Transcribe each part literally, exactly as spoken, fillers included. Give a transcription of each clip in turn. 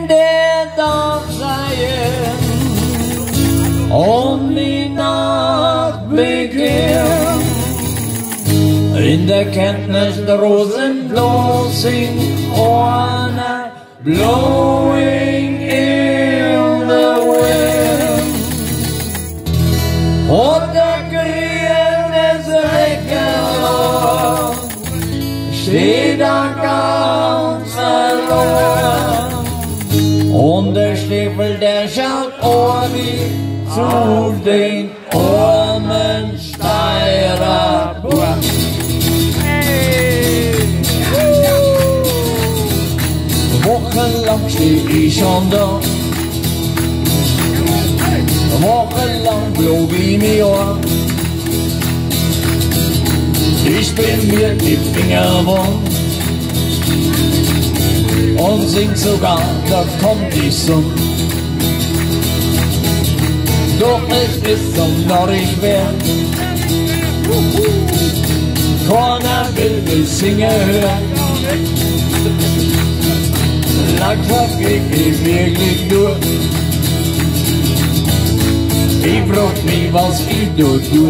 der Tag sein und die Nacht beginnt. In der Kenntnis der Rosen bloßing ohne blowing in the wind. Und der Grün ist weggelaufen, steht da ganz verloren. Und der Stiefel, der schaut Ohrweh zu den armen Steirer Burg. Wochenlang steh ich schon da, wochenlang glaub ich mir an. Ich bin mir die Finger wund und sing sogar, da kommt die Sonne. Doch es ist so norrig wert, keiner will mich singen hören. Langsam geht ich wirklich durch. Ich frag mich, was ich dort tue.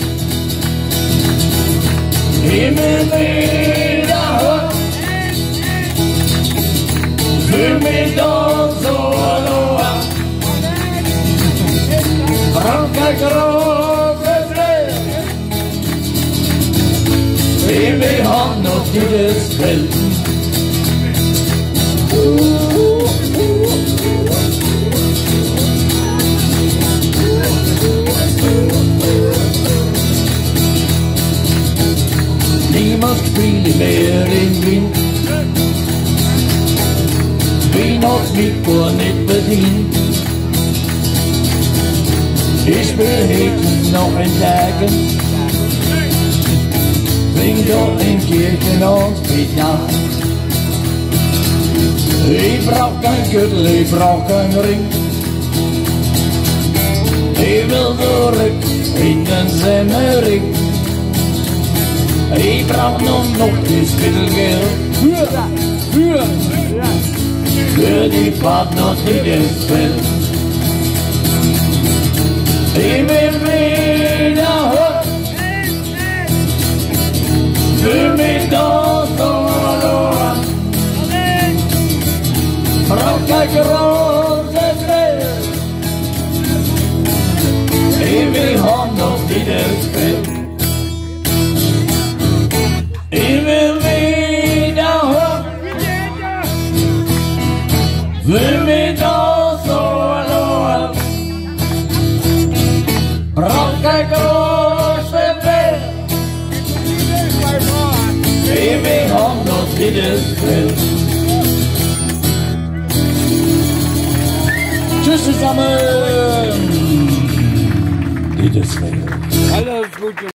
Himmel wieder hoch, fühl mich doch so verloren. Frankreich große Fläche, wir haben noch Diddesfeld. Niemand spielt mehr in Wind, Wien hat mich gar nicht bedient. Ich spiel heute noch in Tagen, sing dort in Kirchen und Friednacht. Ich brauch kein Gürtel, ich brauch kein Ring. Ich will zurück in den Semmering. Ich brauch nur noch das Viertelgeld für, für, für die Fahrt nach Diddesfeld. Ich will wieder hoch, fühl mich doch so verloren. Brauch kein großes Geld, ich will haben noch Diddesfeld. Ich will wieder hoch, fühl mich doch so verloren. Brauch kein großes Geld, ich will haben noch Diddesfeld. Tschüss zusammen! Diddesfeld. Alles Gute.